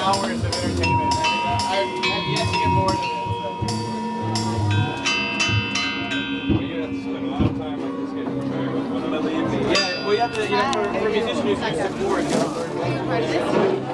hours of entertainment. I've yet to get bored of it. Well, you have to spend a lot of time like this getting prepared. One of the leaves. Yeah, well, you have to, for musicians who's used to board,